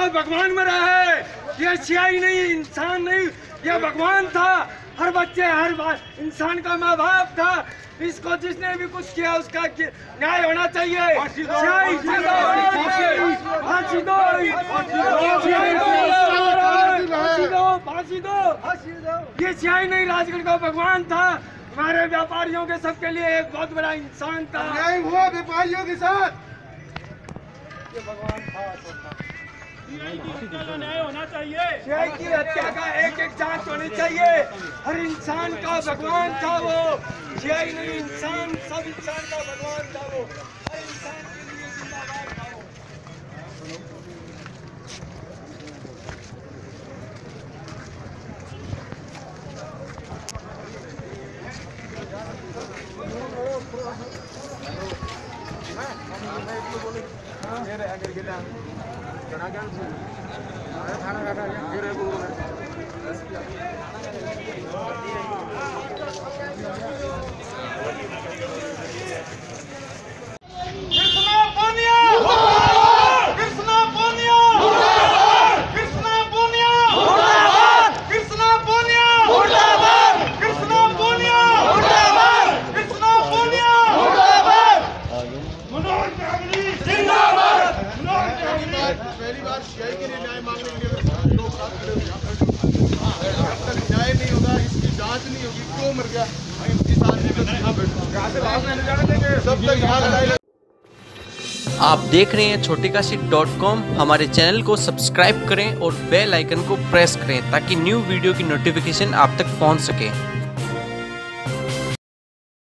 कोई भगवान मरा है, ये सियाही नहीं, इंसान नहीं, ये भगवान था। हर बच्चे हर इंसान का माँ बाप था। इसको जिसने भी कुछ किया उसका न्याय होना चाहिए। फांसी दो। ये सियाही नहीं, राजगढ़ का भगवान था। हमारे व्यापारियों के सबके लिए एक बहुत बड़ा इंसान था। न्याय हुआ व्यापारियों के साथ, ये भगवान था। न्याय होना चाहिए। सियाही की हत्या का एक एक जांच होनी चाहिए। हर इंसान का भगवान था वो, सियाही नहीं, इंसान, सब इंसान का भगवान था वो। हर इंसान के लिए जिंदाबाद था वो। पहली बार सियाही के लिए न्याय मांगने के लिए लोग साथ खड़े हुए हैं। जब तक न्याय नहीं होगा, इसकी जांच नहीं होगी, क्यों मर गया, इस आदमी को यहाँ बैठो, सब तक यहाँ लड़ाई। आप देख रहे हैं छोटीकाशी.com। हमारे चैनल को सब्सक्राइब करें और बेल आइकन को प्रेस करें ताकि न्यू वीडियो की नोटिफिकेशन आप तक पहुंच सके।